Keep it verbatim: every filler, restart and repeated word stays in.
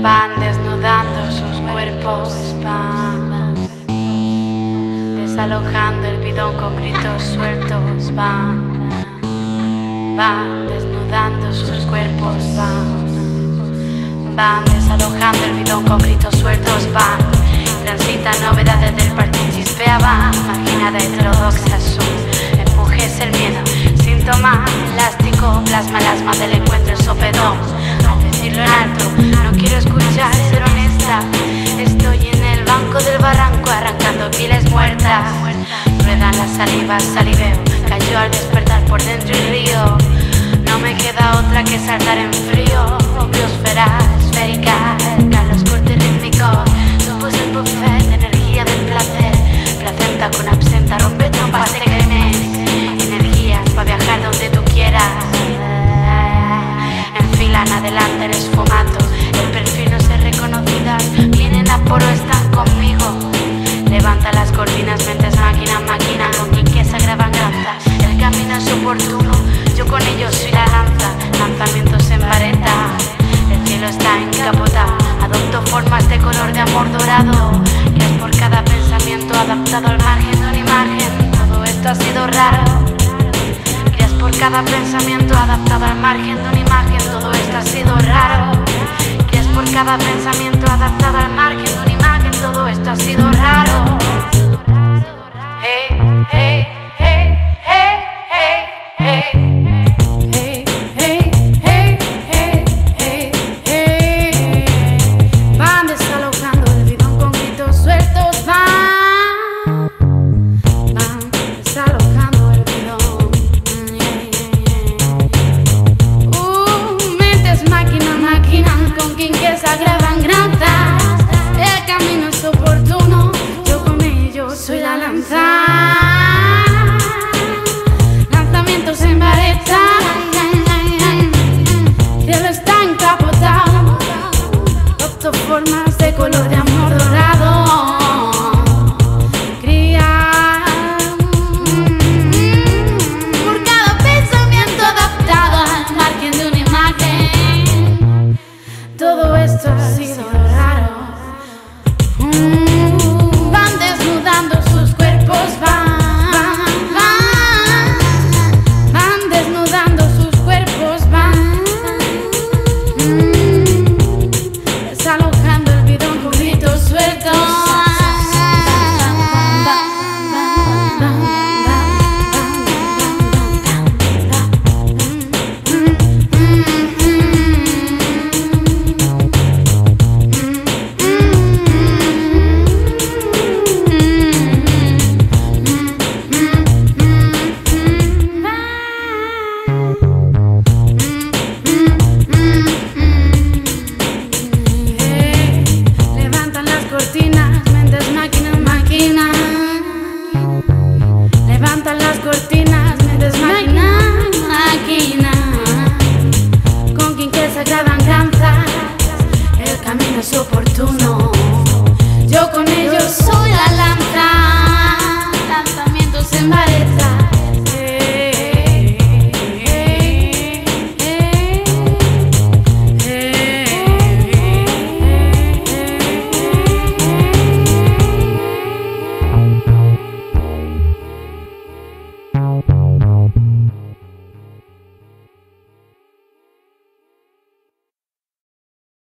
van desnudando sus cuerpos, van desalojando el bidón con gritos sueltos, van, van desnudando sus cuerpos, van, van desalojando el bidón con gritos sueltos, van, transitan novedades del partido, chispea, van, marginada heterodoxa, su empuje es el miedo, síntoma elástico, plasma las más del encuentro, el sopedón, al decirlo en alto, no quiero escuchar, ser honesta, estoy en el banco del barranco arrancando pieles muertas, ruedan las salivas, saliveo, cayó al despertar por dentro el río, no me queda otra que saltar en frío, biosfera esférica, Carlos Corte rítmico, somos el buffet de energía del placer, placenta con absenta, rompe trompas de cremes, energías para viajar donde tú quieras, enfilan adelante el esfumato, el perfil no se reconocidas, vienen a poro, están conmigo, levanta las cortinas, mentes máquina, máquina, con quien que se agravan granzas, el camino es oportuno, yo con ellos soy la lanza, lanzamientos en vareta, el cielo está encapotado, adopto formas de color de amor dorado, que es por cada pensamiento adaptado al margen de una imagen, todo esto ha sido raro, que es por cada pensamiento adaptado al margen de una imagen, todo esto ha sido raro, que es por cada pensamiento adaptado al margen de una imagen, todo esto ha sido raro. Hey, hey, hey, hey, hey, hey. Soy la lanza, lanzamientos en vareta, cielo está encapotado, adopto formas de color de amor dorado, cría, por cada pensamiento adaptado al margen de una imagen, todo esto ha sido raro. Sus cuerpos van, van, van desnudando sus cuerpos, van, mm, desalojando el bidón con gritos sueltos. Levantan las cortinas, mentes máquina, máquina, con quien que se agravan granzas, el camino es oportuno.